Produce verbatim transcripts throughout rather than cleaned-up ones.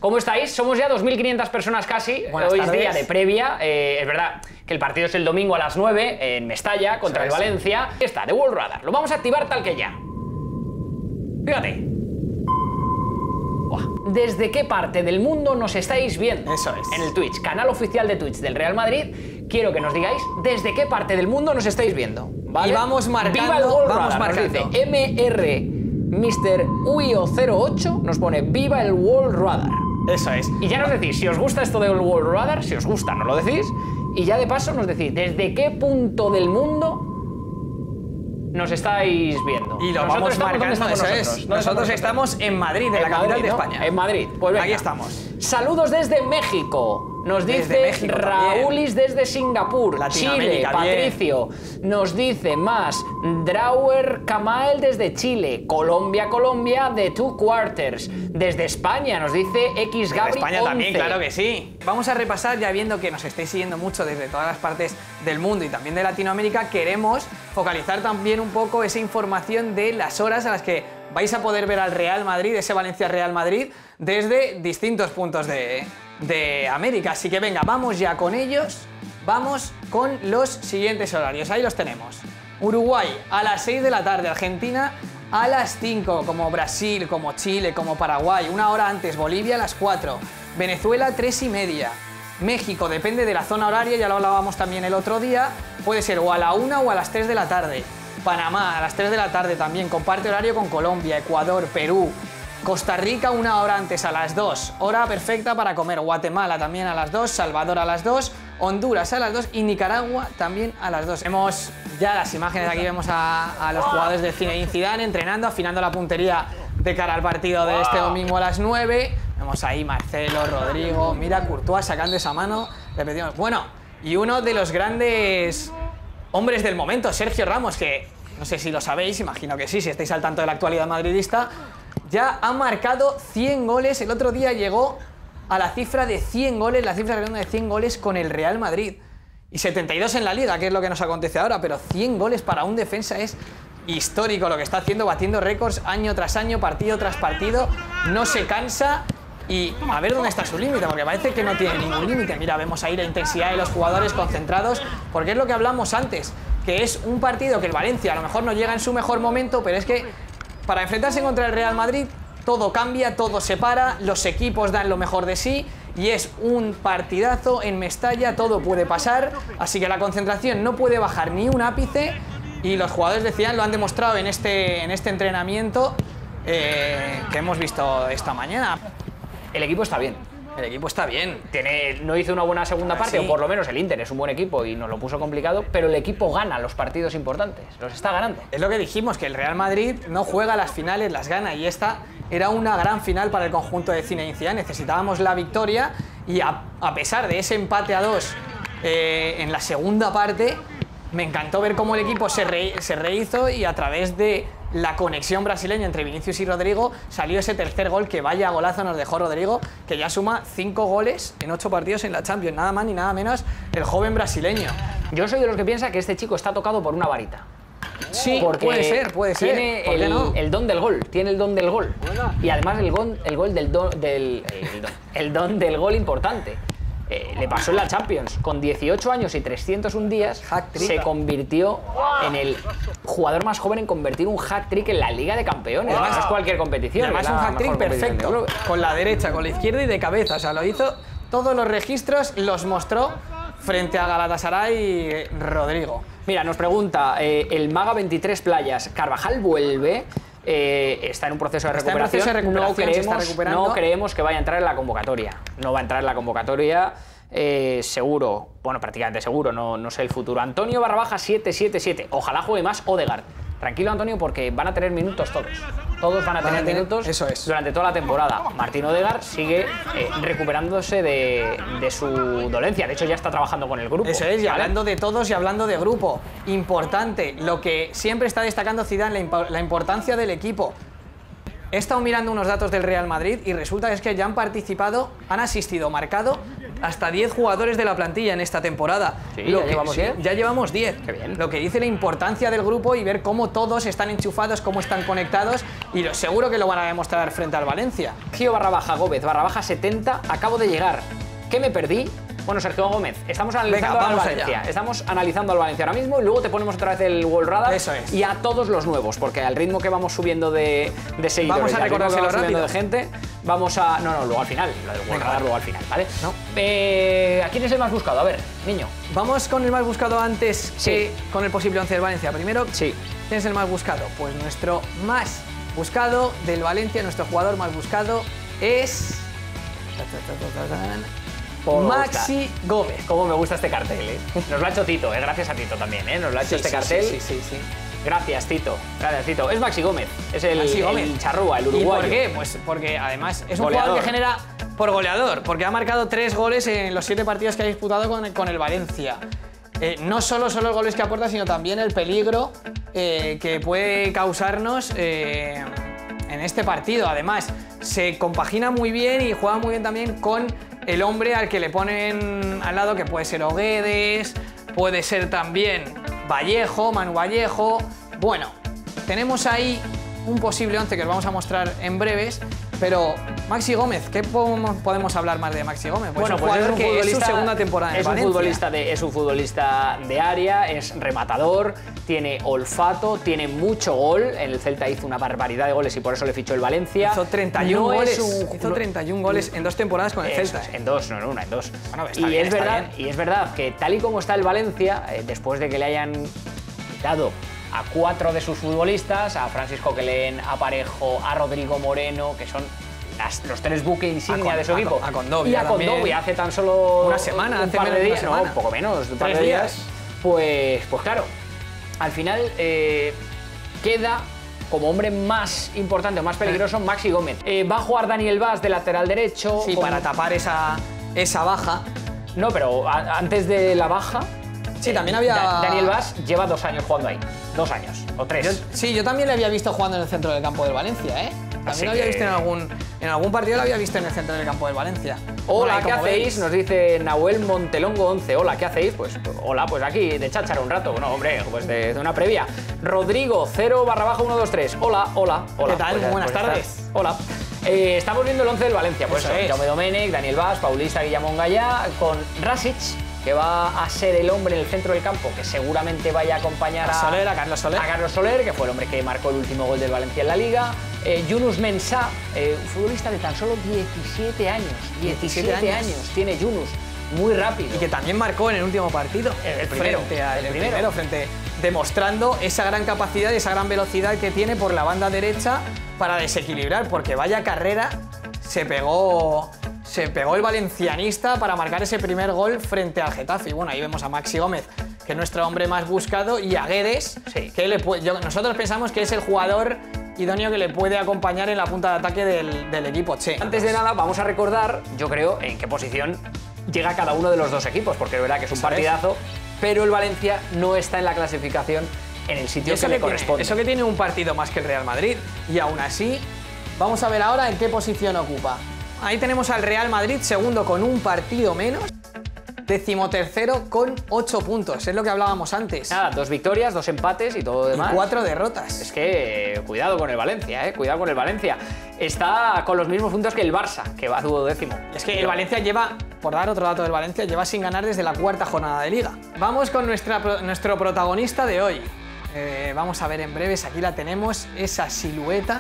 ¿Cómo estáis? Somos ya dos mil quinientas personas casi. Buenas Hoy es tardes. día de previa. Eh, es verdad que el partido es el domingo a las nueve en Mestalla contra el Eso es. Valencia. Está, de World Radar. Lo vamos a activar tal que ya. Fíjate. Buah. ¿Desde qué parte del mundo nos estáis viendo? Eso es. En el Twitch, canal oficial de Twitch del Real Madrid. Quiero que nos digáis desde qué parte del mundo nos estáis viendo, ¿vale? Y vamos marcando, Viva el World vamos Radar, nos marcando. dice M R mister Uio cero ocho nos pone Viva el World Radar. Eso es. Y ya nos decís, si os gusta esto del World Radar, si os gusta, nos lo decís. Y ya de paso nos decís, ¿desde qué punto del mundo nos estáis viendo? Y lo Nosotros vamos estamos, ¿dónde marcando, estamos eso nosotros? es. ¿Dónde Nosotros estamos en Madrid, en la En capital Madrid, de ¿no? España. En Madrid. Pues venga. Aquí estamos. Saludos desde México. Nos Desde dice México Raulis desde Singapur. Chile, Latinoamérica, bien. Patricio. Nos dice más Drauer Kamael desde Chile. Colombia, Colombia, de Two Quarters. Desde España nos dice X De Gabri España también, once. claro que sí. Vamos a repasar, ya viendo que nos estáis siguiendo mucho desde todas las partes del mundo y también de Latinoamérica, queremos focalizar también un poco esa información de las horas a las que vais a poder ver al Real Madrid, ese Valencia-Real Madrid, desde distintos puntos de, de América. Así que venga, vamos ya con ellos, vamos con los siguientes horarios. Ahí los tenemos. Uruguay a las seis de la tarde, Argentina a las cinco, como Brasil, como Chile, como Paraguay, una hora antes, Bolivia a las cuatro, Venezuela tres y media, México, depende de la zona horaria, ya lo hablábamos también el otro día, puede ser o a la una o a las tres de la tarde, Panamá a las tres de la tarde también, comparte horario con Colombia, Ecuador, Perú, Costa Rica una hora antes a las dos, hora perfecta para comer, Guatemala también a las dos, Salvador a las dos, Honduras a las dos y Nicaragua también a las dos. Vemos ya las imágenes, aquí vemos a, a los jugadores de Zinedine Zidane entrenando, afinando la puntería de cara al partido de este domingo a las nueve. Vemos ahí Marcelo, Rodrigo, mira Courtois sacando esa mano, repetimos. Bueno, y uno de los grandes hombres del momento, Sergio Ramos, que no sé si lo sabéis, imagino que sí, si estáis al tanto de la actualidad madridista, ya ha marcado cien goles, el otro día llegó a la cifra de cien goles, la cifra redonda de cien goles con el Real Madrid. Y setenta y dos en la Liga, que es lo que nos acontece ahora, pero cien goles para un defensa es histórico lo que está haciendo, batiendo récords año tras año, partido tras partido, no se cansa y a ver dónde está su límite, porque parece que no tiene ningún límite. Mira, vemos ahí la intensidad de los jugadores concentrados, porque es lo que hablamos antes, que es un partido que el Valencia a lo mejor no llega en su mejor momento, pero es que para enfrentarse contra el Real Madrid todo cambia, todo se para, los equipos dan lo mejor de sí y es un partidazo en Mestalla, todo puede pasar, así que la concentración no puede bajar ni un ápice y los jugadores de Zidane lo han demostrado en este, en este entrenamiento eh, que hemos visto esta mañana. El equipo está bien. El equipo está bien. Tiene, no hizo una buena segunda Ah, parte, sí. o por lo menos el Inter es un buen equipo y nos lo puso complicado, pero el equipo gana los partidos importantes, los está ganando. Es lo que dijimos, que el Real Madrid no juega las finales, las gana, y esta era una gran final para el conjunto de Zinedine Zidane. Necesitábamos la victoria y a, a pesar de ese empate a dos eh, en la segunda parte, me encantó ver cómo el equipo se, re, se rehizo y a través de la conexión brasileña entre Vinicius y Rodrigo salió ese tercer gol, que vaya golazo nos dejó Rodrigo, que ya suma cinco goles en ocho partidos en la Champions, nada más ni nada menos el joven brasileño. Yo soy de los que piensa que este chico está tocado por una varita. Sí, Porque puede ser, puede ser. Tiene ¿Por qué el, no? el don del gol, tiene el don del gol. Y además el gol, el gol del don del el don, el don del gol importante. Eh, le pasó en la Champions, con dieciocho años y trescientos un días, Hat-trick. se convirtió en el jugador más joven en convertir un hat-trick en la Liga de Campeones. Además, no es cualquier Y competición. además es un la hat-trick mejor competición de perfecto, Europa. con la derecha, con la izquierda y de cabeza, o sea, lo hizo, todos los registros los mostró frente a Galatasaray Rodrigo. Mira, nos pregunta eh, el Maga veintitrés Playas, ¿Carvajal vuelve? Eh, está en un proceso de Está en recuperación. proceso de recuperación, no, se creemos, está recuperando. no creemos que vaya a entrar en la convocatoria. No va a entrar en la convocatoria, eh, seguro. Bueno, prácticamente seguro, no, no sé el futuro. Antonio Barrabaja siete siete siete. Ojalá juegue más Odegaard. Tranquilo, Antonio, porque van a tener minutos todos. Todos van a Van a tener tener- minutos eso es. durante toda la temporada. Martín Odegaard sigue eh, recuperándose de, de su dolencia. De hecho, ya está trabajando con el grupo. Eso es, y ¿vale? hablando de todos y hablando de grupo, importante, lo que siempre está destacando Zidane, la, impo la importancia del equipo. He estado mirando unos datos del Real Madrid y resulta que es que ya han participado, han asistido, marcado hasta diez jugadores de la plantilla en esta temporada. Sí, Lo ¿ya que, llevamos sí, diez? ya llevamos diez. Qué bien. Lo que dice la importancia del grupo y ver cómo todos están enchufados, cómo están conectados, y lo, seguro que lo van a demostrar frente al Valencia. Gio barra baja Gómez, barra baja setenta, acabo de llegar. ¿Qué me perdí? Bueno, Sergio Gómez, estamos analizando Venga, al vamos Valencia. allá. Estamos analizando al Valencia ahora mismo y luego te ponemos otra vez el World Radar. Eso es. Y a todos los nuevos, porque al ritmo que vamos subiendo de, de seguidores, Vamos a y al ritmo que recordárselo vamos subiendo rápido. de gente, vamos a... No, no, luego al final. Lo del World Venga, Radar vale. luego al final, ¿vale? No. Eh, ¿A quién es el más buscado? A ver, niño. Vamos con el más buscado antes Sí. que con el posible once del Valencia. Primero, Sí. ¿quién es el más buscado? Pues nuestro más buscado del Valencia, nuestro jugador más buscado es... Por Maxi Gómez. Cómo me gusta este cartel, ¿eh? Nos lo ha hecho Tito, ¿eh? Gracias a Tito también, ¿eh? Nos lo ha hecho Sí, este sí, cartel. sí, sí, sí, sí. Gracias, Tito. Gracias, Tito. Es Maxi Gómez. Es el, Maxi Gómez. el charrúa, el ¿Y uruguayo. por qué? Pues porque además es un Goleador. jugador que genera por goleador, porque ha marcado tres goles en los siete partidos que ha disputado con, con el Valencia. Eh, no solo son los goles que aporta, sino también el peligro eh, que puede causarnos eh, en este partido. Además, se compagina muy bien y juega muy bien también con el hombre al que le ponen al lado, que puede ser Oguedes, puede ser también Vallejo, Manu Vallejo. Bueno, tenemos ahí un posible once que os vamos a mostrar en breves, pero Maxi Gómez, ¿qué podemos, podemos hablar más de Maxi Gómez? Pues Bueno, un pues es jugador un que futbolista, es su segunda temporada en es un Valencia. futbolista de es un futbolista de área, es rematador, tiene olfato, tiene mucho gol. En el Celta hizo una barbaridad de goles y por eso le fichó el Valencia. Hizo treinta y uno No es goles, un- hizo no- treinta y uno goles en dos temporadas con el Eso Celta. es, ¿eh? en dos, no en una, en dos. Bueno, está y, bien, es está verdad, bien. y es verdad que tal y como está el Valencia, eh, después de que le hayan quitado a cuatro de sus futbolistas, a Francisco Quelén, a Parejo, a Rodrigo Moreno, que son las- los tres buques insignia A Con- de su a equipo, Con- a Condovia y a también. Condovia hace tan solo Una semana, un hace par de menos de una días, no, semana. un poco menos, un par Tres de días, días. pues, pues claro, al final eh, queda como hombre más importante o más peligroso Maxi Gómez. Eh, va a jugar Daniel Vaz de lateral derecho. Sí, con- para tapar esa, esa baja. No, pero a- antes de la baja. Sí, eh, también había- Da- Daniel Vaz lleva dos años jugando ahí. Dos años. O tres. Yo, sí, yo también le había visto jugando en el centro del campo del Valencia, ¿eh? También Así lo había que- visto en algún, en algún partido, lo había visto en el centro del campo del Valencia. Hola, Bueno, y ¿qué como hacéis? veis- Nos dice Nahuel Montelongo once. Hola, ¿qué hacéis? Pues, pues, hola, pues aquí de cháchara un rato. Bueno, hombre, pues de, de una previa. Rodrigo, cero barra baja uno dos tres. Hola, hola, hola. ¿Qué tal? Pues, Buenas pues, tardes. estás- Hola. Eh, estamos viendo el once del Valencia. Pues Eso eso, es. Jaume Domènech, Daniel Vaz, Paulista, Guillamón Gallá, con Rasic, que va a ser el hombre en el centro del campo, que seguramente vaya a acompañar A a, Soler, a Carlos Soler. a Carlos Soler, que fue el hombre que marcó el último gol del Valencia en la Liga. Eh, Yunus Mensah, eh, un futbolista de tan solo diecisiete años. diecisiete diecisiete años. años tiene Yunus. Muy rápido. Y que también marcó en el último partido. El- el primero, Frente al- el el primero. primero, frente, demostrando esa gran capacidad y esa gran velocidad que tiene por la banda derecha para desequilibrar, porque vaya carrera se pegó, se pegó el valencianista para marcar ese primer gol frente al Getafe. Y bueno, ahí vemos a Maxi Gómez, que es nuestro hombre más buscado, y a Guedes, Sí. que le puede- yo- nosotros pensamos que es el jugador idóneo que le puede acompañar en la punta de ataque del, del equipo Che. Antes de nada, vamos a recordar, yo creo, en qué posición llega cada uno de los dos equipos, porque es verdad que es un Eso es. partidazo, pero el Valencia no está en la clasificación en el Y sitio eso que le que, tiene, corresponde. eso que tiene un partido más que el Real Madrid. Y aún así, vamos a ver ahora en qué posición ocupa. Ahí tenemos al Real Madrid, segundo con un partido menos. Decimotercero con ocho puntos, es lo que hablábamos antes. Nada, dos victorias, dos empates y todo lo Y demás. cuatro derrotas. Es que eh, cuidado con el Valencia, eh, cuidado con el Valencia. Está con los mismos puntos que el Barça, que va duodécimo. Es que el Valencia lleva, por dar otro dato del Valencia, lleva sin ganar desde la cuarta jornada de Liga. Vamos con nuestra, pro- nuestro protagonista de hoy. Eh, vamos a ver en breves, aquí la tenemos, esa silueta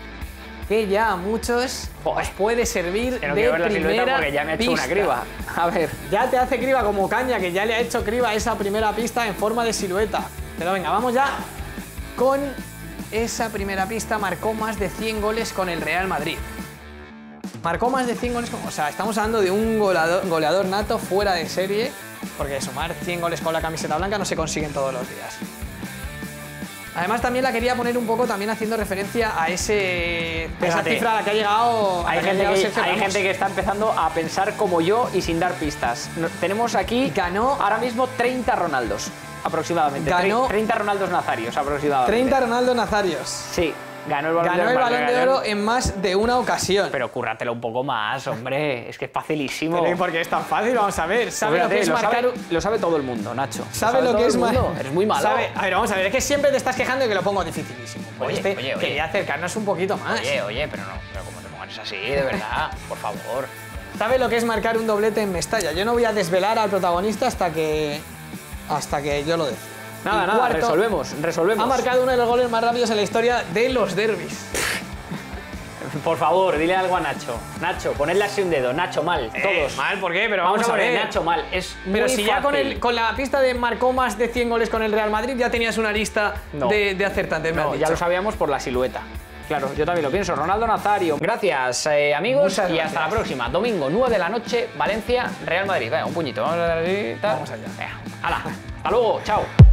que ya a muchos Joder. os puede servir Que no de quiero ver la silueta primera porque ya me ha hecho una pista. criba. A ver. Ya te hace criba como Caña, que ya le ha hecho criba esa primera pista en forma de silueta. Pero venga, vamos ya con esa primera pista. Marcó más de cien goles con el Real Madrid. Marcó más de cien goles, con- o sea, estamos hablando de un goleador, goleador nato fuera de serie, porque sumar cien goles con la camiseta blanca no se consiguen todos los días. Además, también la quería poner un poco también haciendo referencia a, ese, a esa Fíjate, cifra a la que ha llegado, a Hay, la que ha gente llegado que, Sergio hay Ramos. gente que está empezando a pensar como yo y sin dar pistas. No- tenemos aquí Ganó- ahora mismo treinta Ronaldos, aproximadamente. Ganó- Tre- treinta Ronaldos Nazarios, aproximadamente. treinta Ronaldo Nazarios. Sí. Ganó el balón, Ganó de, el oro balón de oro en más de una ocasión. Pero cúrratelo un poco más, hombre. Es que es facilísimo. Pero ¿y por qué es tan fácil? Vamos a ver. ¿Sabe Fíjate, lo que es lo marcar sabe, lo sabe todo el mundo, Nacho. ¿Sabe lo, todo que es el mundo. marcar? Eres muy malo. ¿Sabe? A ver, vamos a ver. Es que siempre te estás quejando de que lo pongo dificilísimo. Pues Oye, este oye, oye. quería acercarnos un poquito más. Oye, oye, pero no, pero como te pongas así, de verdad, por favor. ¿Sabe lo que es marcar un doblete en Mestalla? Yo no voy a desvelar al protagonista hasta que hasta que yo lo decida. Nada, Y nada, cuarto, resolvemos, resolvemos. Ha marcado uno de los goles más rápidos en la historia de los derbis. Por favor, dile algo a Nacho. Nacho, ponedle así un dedo. Nacho, mal, todos. Eh, mal, ¿por qué? Pero Vamos, vamos, a ver, ver. Nacho, mal. Es muy Pero si ya con, fácil. el, con la pista de marcó más de cien goles con el Real Madrid, ya tenías una lista No. de, de acertantes. me No, has ya dicho. lo sabíamos por la silueta. Claro, yo también lo pienso. Ronaldo Nazario. Gracias, eh, amigos. Muchas y gracias. hasta la próxima. Domingo, nueve de la noche, Valencia, Real Madrid. Venga, un puñito. Vamos a dar así, tal. Vamos allá. Venga, hala. Hasta luego. Chao.